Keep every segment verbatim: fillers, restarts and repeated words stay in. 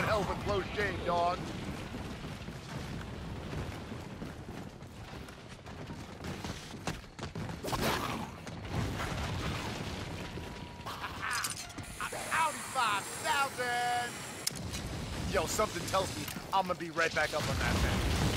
one hell of a close shave, dog. Audi five thousand! Yo, something tells me I'm gonna be right back up on that thing.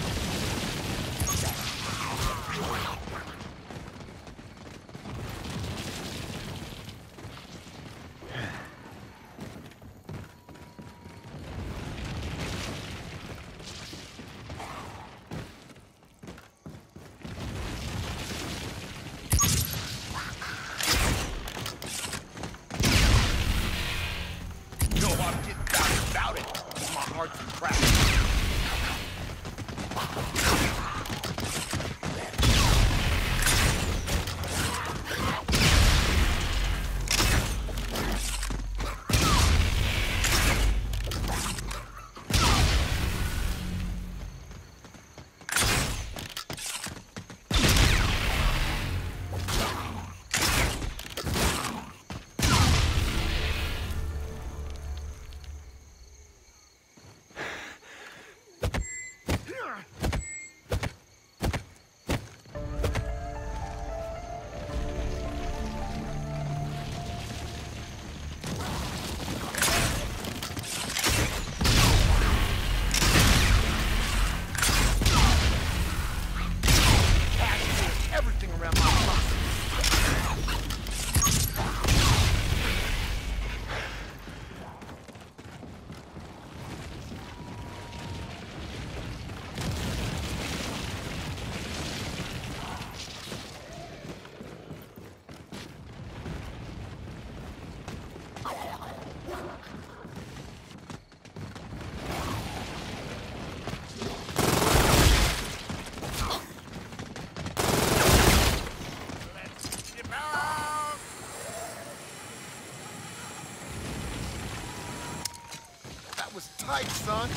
Was tight, son.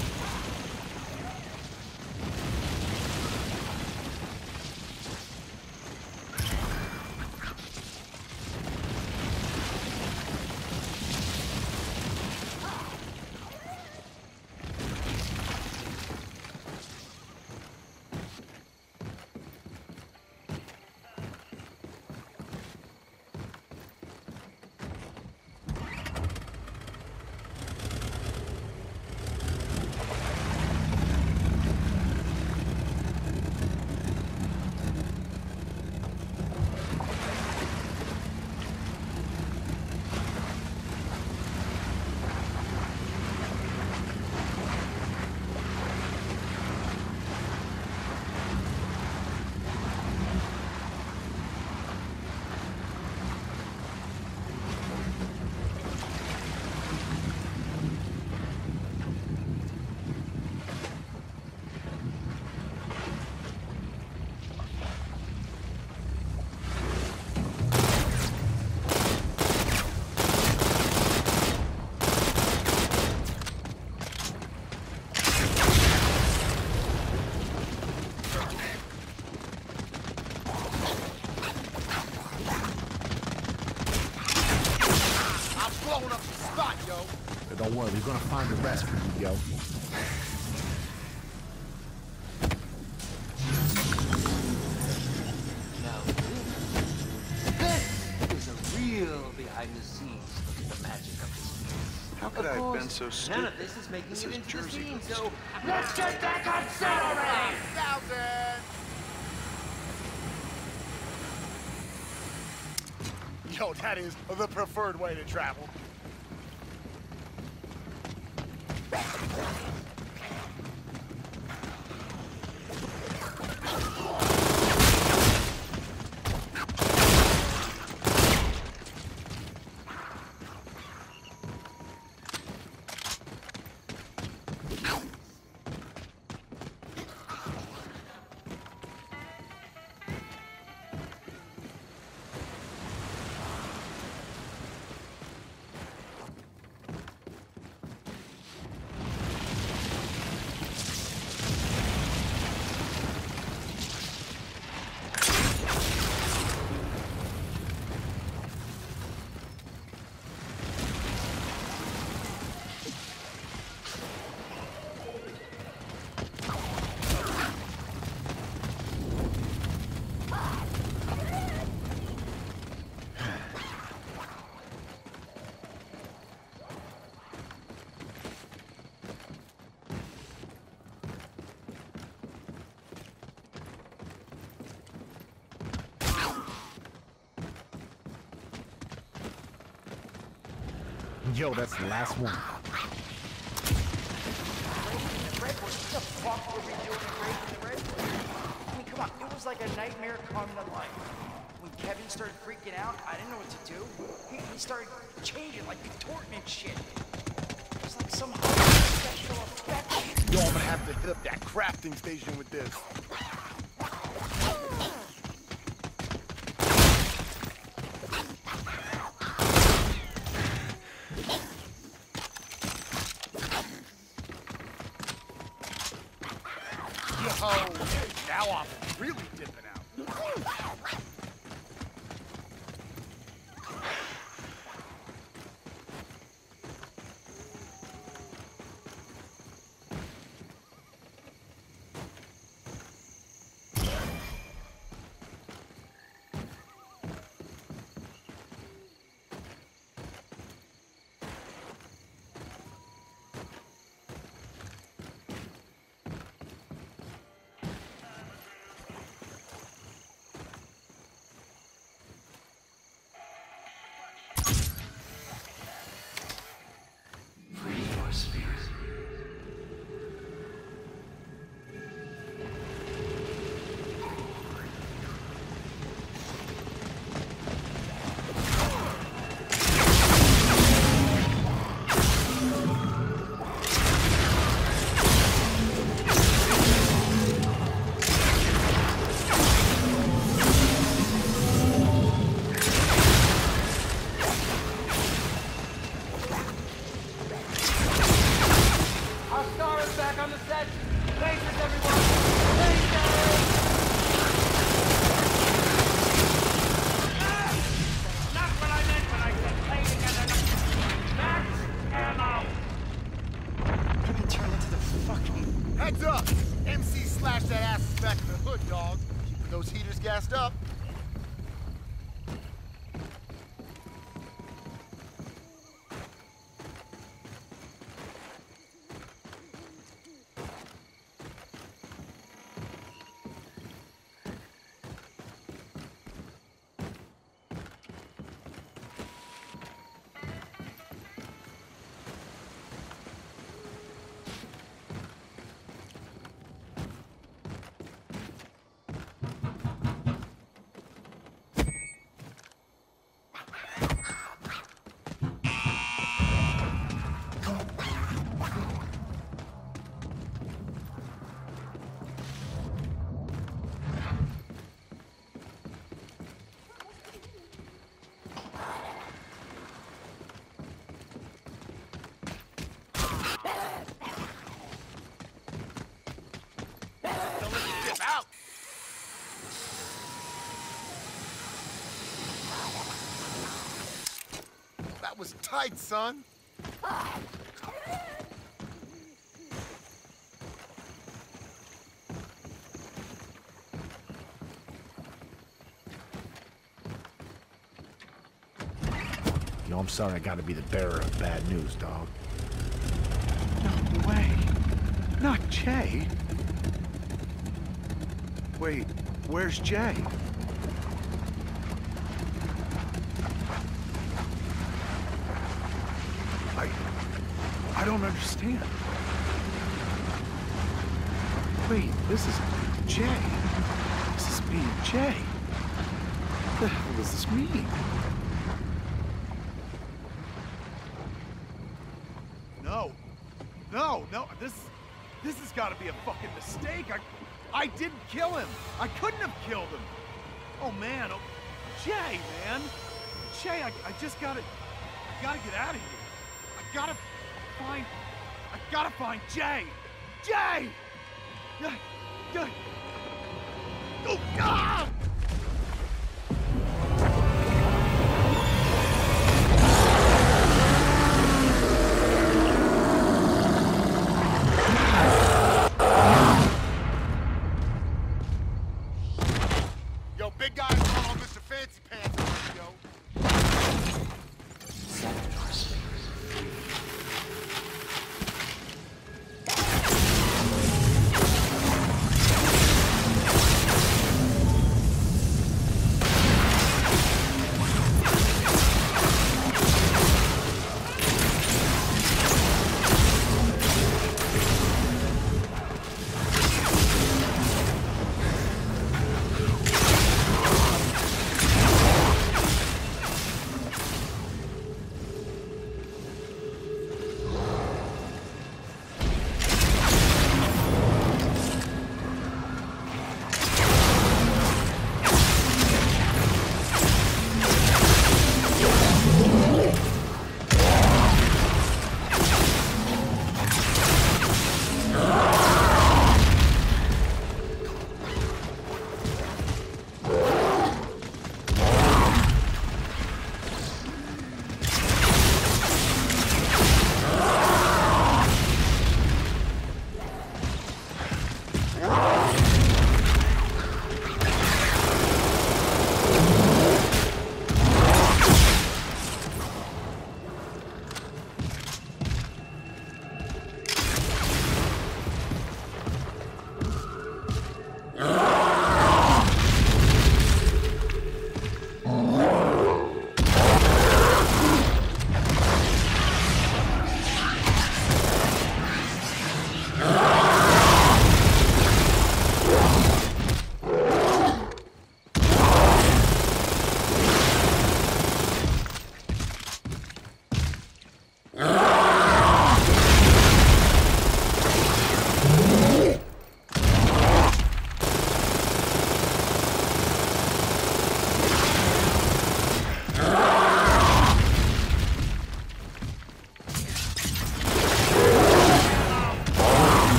Don't worry, we're gonna find the rest for you, yo. Now, this is a real behind the scenes look at the magic of this place. How could Of I have course, been so stupid? none of this is making This it is into Jersey the scene, Ghost. so let's get that accelerated! Thousand! Yo, that is the preferred way to travel. Yo, that's the last one. What the fuck were we doing in Raid in the Redwood? I mean, come on, it was like a nightmare come to life. When Kevin started freaking out, I didn't know what to do. He, he started changing, like contorting and shit. It was like some special effect. Yo, I'm gonna have to hit up that crafting station with this. Yo, now I'm really dipping out. Heads up! M C slashed that ass back in the hood, dog. Keeping those heaters gassed up. That was tight, son. Yo, I'm sorry I gotta be the bearer of bad news, dog. No way. Not Jay. Wait, where's Jay? I... I don't understand. Wait, this is Jay. This is me and Jay. What the hell does this mean? No. No, no, this... This has got to be a fucking mistake. I... I didn't kill him. I couldn't have killed him. Oh, man. Oh, Jay, man. Jay, I, I just gotta... I gotta get out of here. I gotta find... I gotta find Jay. Jay! Yeah, yeah. Oh, ah! Big guy is on Mister Fancy Pants, yo.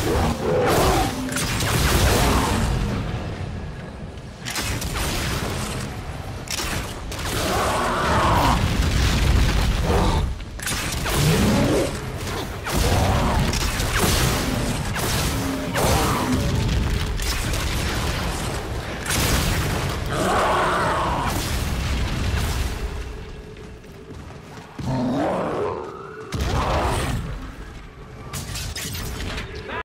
Come on.